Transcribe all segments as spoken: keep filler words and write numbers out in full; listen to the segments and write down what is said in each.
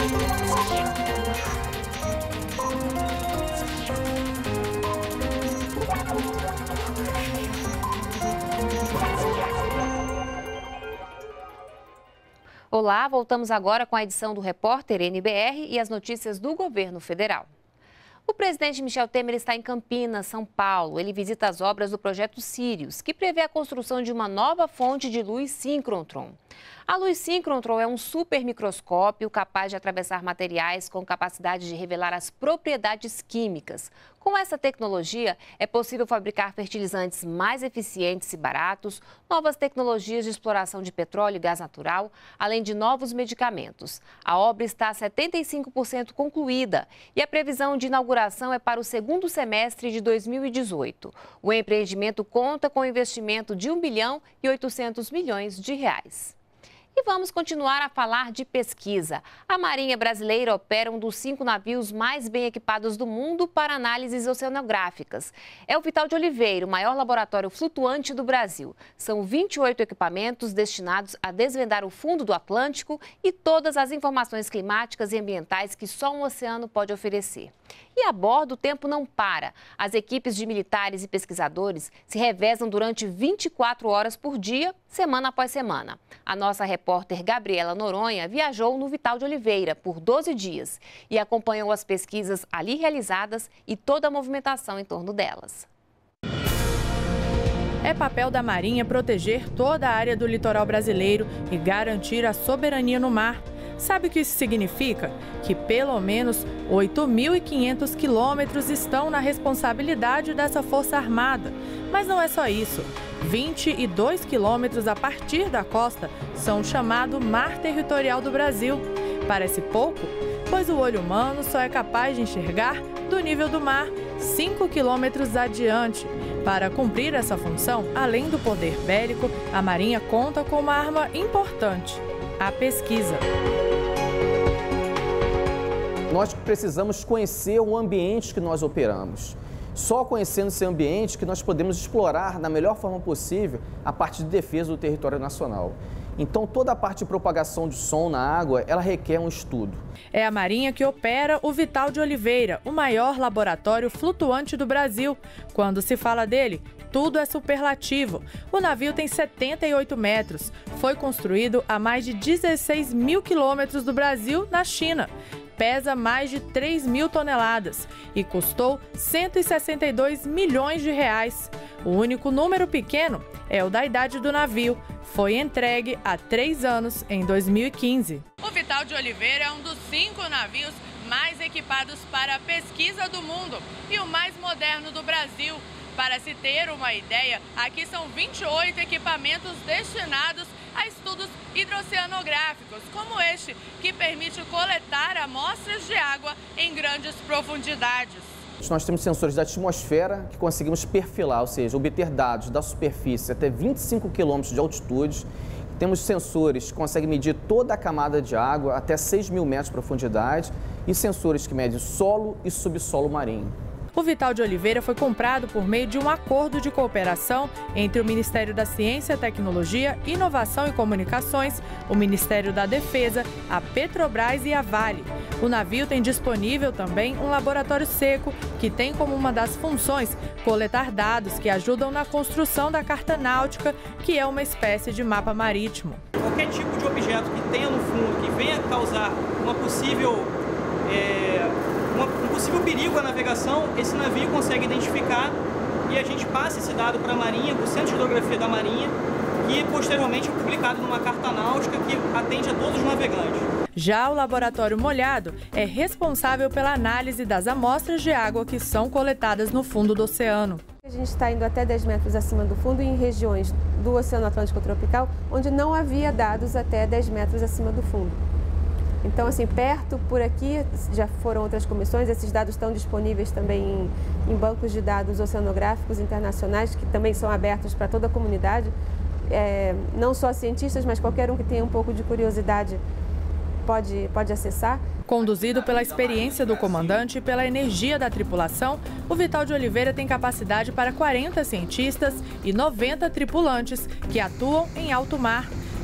Olá, voltamos agora com a edição do Repórter N B R e as notícias do governo federal. O presidente Michel Temer está em Campinas, São Paulo. Ele visita as obras do projeto Sirius, que prevê a construção de uma nova fonte de luz síncrotron. A luz síncrotron é um supermicroscópio capaz de atravessar materiais com capacidade de revelar as propriedades químicas. Com essa tecnologia, é possível fabricar fertilizantes mais eficientes e baratos, novas tecnologias de exploração de petróleo e gás natural, além de novos medicamentos. A obra está setenta e cinco por cento concluída e a previsão de inauguração é para o segundo semestre de dois mil e dezoito. O empreendimento conta com investimento de um bilhão e oitocentos milhões de reais. E vamos continuar a falar de pesquisa. A Marinha Brasileira opera um dos cinco navios mais bem equipados do mundo para análises oceanográficas. É o Vital de Oliveira, o maior laboratório flutuante do Brasil. São vinte e oito equipamentos destinados a desvendar o fundo do Atlântico e todas as informações climáticas e ambientais que só um oceano pode oferecer. E a bordo, o tempo não para. As equipes de militares e pesquisadores se revezam durante vinte e quatro horas por dia, semana após semana. A nossa repórter Gabriela Noronha viajou no Vital de Oliveira por doze dias e acompanhou as pesquisas ali realizadas e toda a movimentação em torno delas. É papel da Marinha proteger toda a área do litoral brasileiro e garantir a soberania no mar. Sabe o que isso significa? Que pelo menos oito mil e quinhentos quilômetros estão na responsabilidade dessa Força Armada. Mas não é só isso. vinte e dois quilômetros a partir da costa são o chamado Mar Territorial do Brasil. Parece pouco, pois o olho humano só é capaz de enxergar do nível do mar cinco quilômetros adiante. Para cumprir essa função, além do poder bélico, a Marinha conta com uma arma importante: a pesquisa. Nós precisamos conhecer o ambiente que nós operamos. Só conhecendo esse ambiente que nós podemos explorar da melhor forma possível a parte de defesa do território nacional. Então, toda a parte de propagação de som na água, ela requer um estudo. É a Marinha que opera o Vital de Oliveira, o maior laboratório flutuante do Brasil. Quando se fala dele, tudo é superlativo. O navio tem setenta e oito metros. Foi construído a mais de dezesseis mil quilômetros do Brasil, na China. Pesa mais de três mil toneladas e custou cento e sessenta e dois milhões de reais. O único número pequeno é o da idade do navio. Foi entregue há três anos, em dois mil e quinze. O Vital de Oliveira é um dos cinco navios mais equipados para a pesquisa do mundo e o mais moderno do Brasil. Para se ter uma ideia, aqui são vinte e oito equipamentos destinados a estudos hidroceanográficos, como este, que permite coletar amostras de água em grandes profundidades. Nós temos sensores da atmosfera que conseguimos perfilar, ou seja, obter dados da superfície até vinte e cinco quilômetros de altitude. Temos sensores que conseguem medir toda a camada de água até seis mil metros de profundidade e sensores que medem solo e subsolo marinho. O Vital de Oliveira foi comprado por meio de um acordo de cooperação entre o Ministério da Ciência, Tecnologia, Inovação e Comunicações, o Ministério da Defesa, a Petrobras e a Vale. O navio tem disponível também um laboratório seco, que tem como uma das funções coletar dados que ajudam na construção da Carta Náutica, que é uma espécie de mapa marítimo. Qualquer tipo de objeto que tenha no fundo, que venha causar uma possível... É... um possível perigo à navegação, esse navio consegue identificar e a gente passa esse dado para a Marinha, para o Centro de Hidrografia da Marinha, e posteriormente é publicado numa carta náutica que atende a todos os navegantes. Já o laboratório molhado é responsável pela análise das amostras de água que são coletadas no fundo do oceano. A gente está indo até dez metros acima do fundo em regiões do Oceano Atlântico Tropical, onde não havia dados até dez metros acima do fundo. Então, assim, perto por aqui já foram outras comissões, esses dados estão disponíveis também em, em bancos de dados oceanográficos internacionais, que também são abertos para toda a comunidade, é, não só cientistas, mas qualquer um que tenha um pouco de curiosidade pode, pode acessar. Conduzido pela experiência do comandante e pela energia da tripulação, o Vital de Oliveira tem capacidade para quarenta cientistas e noventa tripulantes que atuam em alto mar.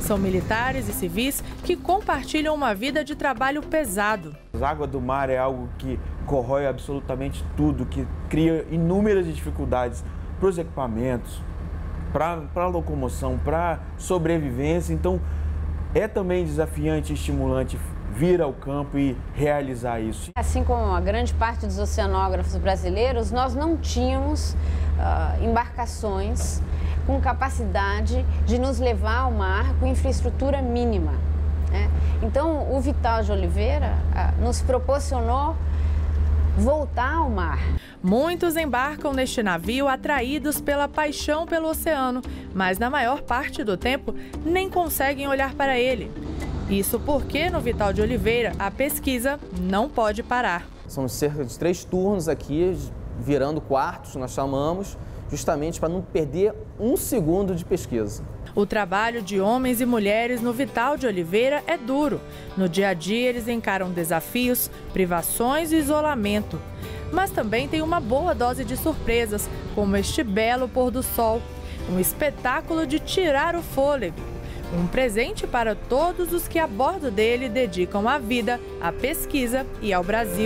São militares e civis que compartilham uma vida de trabalho pesado. A água do mar é algo que corrói absolutamente tudo, que cria inúmeras dificuldades para os equipamentos, para a locomoção, para sobrevivência. Então, é também desafiante e estimulante vir ao campo e realizar isso. Assim como a grande parte dos oceanógrafos brasileiros, nós não tínhamos uh, embarcações com capacidade de nos levar ao mar com infraestrutura mínima, né? Então, o Vital de Oliveira uh, nos proporcionou voltar ao mar. Muitos embarcam neste navio atraídos pela paixão pelo oceano, mas na maior parte do tempo nem conseguem olhar para ele. Isso porque no Vital de Oliveira a pesquisa não pode parar. São cerca de três turnos aqui, virando quartos, nós chamamos, justamente para não perder um segundo de pesquisa. O trabalho de homens e mulheres no Vital de Oliveira é duro. No dia a dia eles encaram desafios, privações e isolamento. Mas também tem uma boa dose de surpresas, como este belo pôr do sol. Um espetáculo de tirar o fôlego. Um presente para todos os que a bordo dele dedicam a vida à pesquisa e ao Brasil.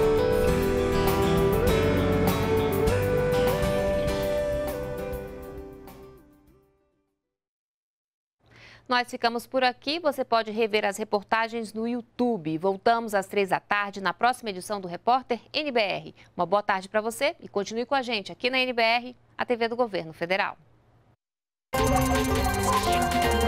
Nós ficamos por aqui. Você pode rever as reportagens no YouTube. Voltamos às três da tarde na próxima edição do Repórter N B R. Uma boa tarde para você e continue com a gente aqui na N B R, a T V do Governo Federal.